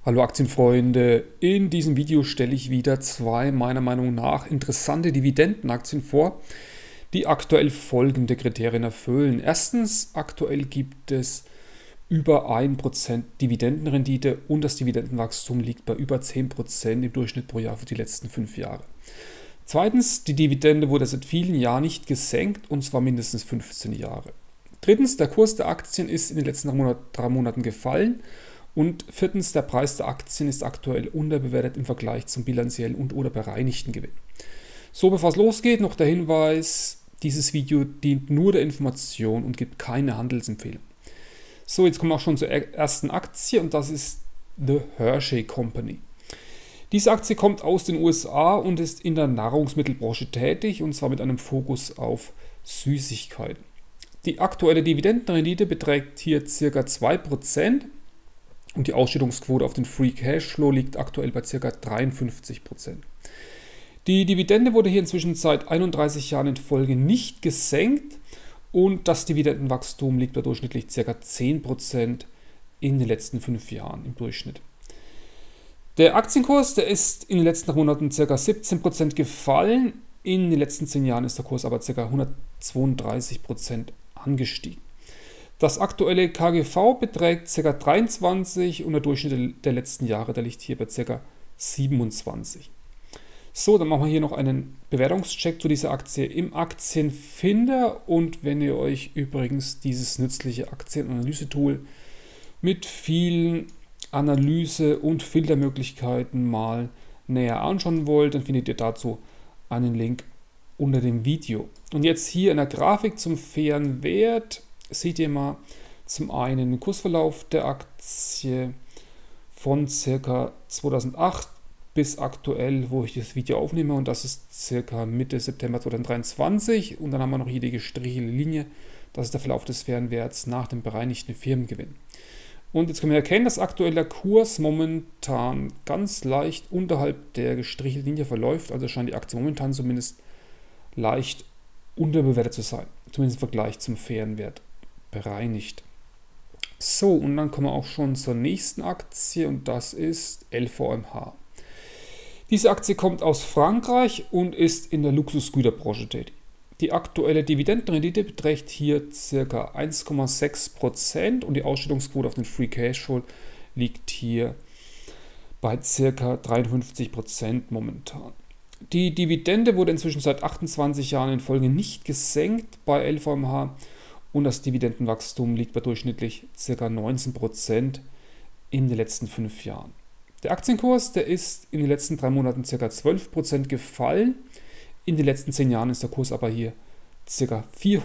Hallo Aktienfreunde, in diesem Video stelle ich wieder zwei meiner Meinung nach interessante Dividendenaktien vor, die aktuell folgende Kriterien erfüllen. Erstens, aktuell gibt es über 1% Dividendenrendite und das Dividendenwachstum liegt bei über 10% im Durchschnitt pro Jahr für die letzten 5 Jahre. Zweitens, die Dividende wurde seit vielen Jahren nicht gesenkt und zwar mindestens 15 Jahre. Drittens, der Kurs der Aktien ist in den letzten 3 Monaten gefallen. Und viertens, der Preis der Aktien ist aktuell unterbewertet im Vergleich zum bilanziellen und/oder bereinigten Gewinn. So, bevor es losgeht, noch der Hinweis, dieses Video dient nur der Information und gibt keine Handelsempfehlung. So, jetzt kommen wir auch schon zur ersten Aktie und das ist The Hershey Company. Diese Aktie kommt aus den USA und ist in der Nahrungsmittelbranche tätig und zwar mit einem Fokus auf Süßigkeiten. Die aktuelle Dividendenrendite beträgt hier ca. 2%. Und die Ausschüttungsquote auf den Free Cashflow liegt aktuell bei ca. 53%. Die Dividende wurde hier inzwischen seit 31 Jahren in Folge nicht gesenkt und das Dividendenwachstum liegt bei durchschnittlich ca. 10% in den letzten 5 Jahren im Durchschnitt. Der Aktienkurs, der ist in den letzten Monaten ca. 17% gefallen, in den letzten 10 Jahren ist der Kurs aber ca. 132% angestiegen. Das aktuelle KGV beträgt ca. 23 und der Durchschnitt der letzten Jahre, der liegt hier bei ca. 27. So, dann machen wir hier noch einen Bewertungscheck zu dieser Aktie im Aktienfinder und wenn ihr euch übrigens dieses nützliche Aktienanalyse-Tool mit vielen Analyse- und Filtermöglichkeiten mal näher anschauen wollt, dann findet ihr dazu einen Link unter dem Video. Und jetzt hier in der Grafik zum fairen Wert seht ihr mal zum einen den Kursverlauf der Aktie von ca. 2008 bis aktuell, wo ich das Video aufnehme und das ist ca. Mitte September 2023 und dann haben wir noch hier die gestrichelte Linie, das ist der Verlauf des fairen Werts nach dem bereinigten Firmengewinn. Und jetzt können wir erkennen, dass aktuell der Kurs momentan ganz leicht unterhalb der gestrichelten Linie verläuft, also scheint die Aktie momentan zumindest leicht unterbewertet zu sein, zumindest im Vergleich zum fairen Wert bereinigt. So, und dann kommen wir auch schon zur nächsten Aktie und das ist LVMH. Diese Aktie kommt aus Frankreich und ist in der Luxusgüterbranche tätig. Die aktuelle Dividendenrendite beträgt hier ca. 1,6% und die Ausschüttungsquote auf den Free Cashflow liegt hier bei ca. 53% momentan. Die Dividende wurde inzwischen seit 28 Jahren in Folge nicht gesenkt bei LVMH und das Dividendenwachstum liegt bei durchschnittlich ca. 19% in den letzten 5 Jahren. Der Aktienkurs, der ist in den letzten 3 Monaten ca. 12% gefallen. In den letzten 10 Jahren ist der Kurs aber hier ca.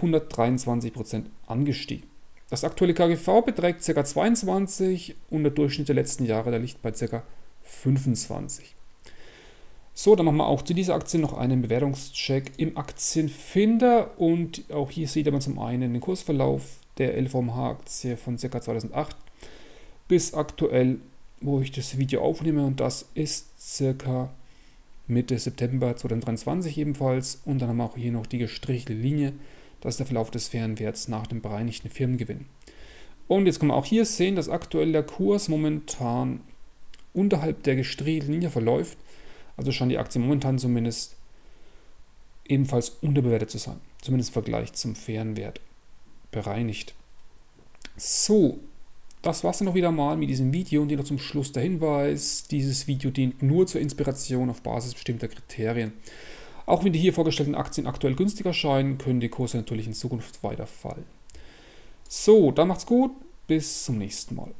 423% angestiegen. Das aktuelle KGV beträgt ca. 22 und der Durchschnitt der letzten Jahre, der liegt bei ca. 25. So, dann machen wir auch zu dieser Aktie noch einen Bewertungscheck im Aktienfinder und auch hier sieht man zum einen den Kursverlauf der LVMH-Aktie von ca. 2008 bis aktuell, wo ich das Video aufnehme und das ist ca. Mitte September 2023 ebenfalls und dann haben wir auch hier noch die gestrichelte Linie, das ist der Verlauf des fairen Werts nach dem bereinigten Firmengewinn. Und jetzt können wir auch hier sehen, dass aktuell der Kurs momentan unterhalb der gestrichelten Linie verläuft. Also scheint die Aktie momentan zumindest ebenfalls unterbewertet zu sein. Zumindest im Vergleich zum fairen Wert bereinigt. So, das war es dann noch wieder mal mit diesem Video und hier noch zum Schluss der Hinweis. Dieses Video dient nur zur Inspiration auf Basis bestimmter Kriterien. Auch wenn die hier vorgestellten Aktien aktuell günstig erscheinen, können die Kurse natürlich in Zukunft weiter fallen. So, dann macht's gut. Bis zum nächsten Mal.